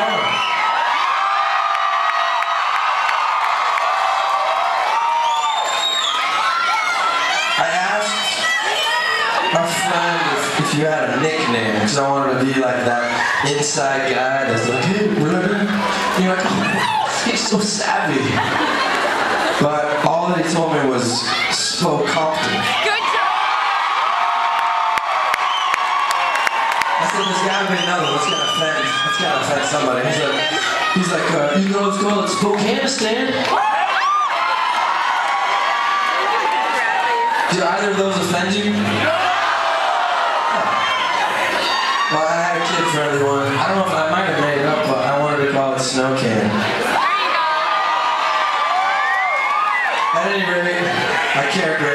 I asked a friend if you had a nickname, because I wanted to be like that inside guy that's like, hey, brother. And you're like, oh, he's so savvy. But all that he told me was Spokompton. Good job. I said, there's gotta be another one. Let's gotta offend somebody. He's like, you know it's called Spokanistan. Do either of those offend you? Well, I had a kid-friendly one. I don't know if I might have made it up, but I wanted to call it Snow Can. At any rate, I care greatly.